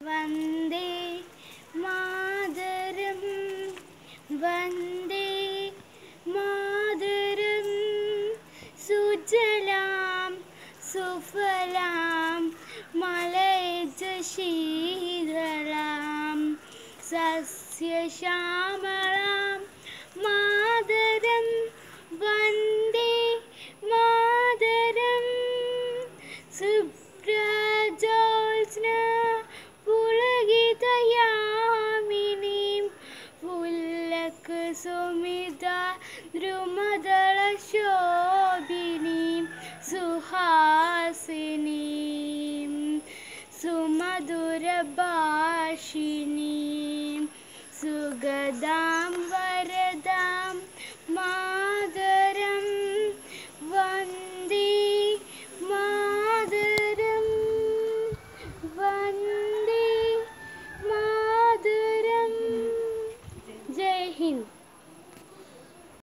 Vande Mataram Vande Mataram സുജലാം സുഫലാം മലയജ ശീതളാം സസ്യശ്യാമളാം Mataram Vande Mataram സുബ്രജോത്സ്ന പുളകിതയാമിനീം പുല്ലകുസുമിത ദ്രുമദളശോഭിനീം സുഹാസിനീം സുമധുരഭാഷിണീം സുഗദാം വരദാം Mataram Vande Mataram Vande Mataram. Jai Hind.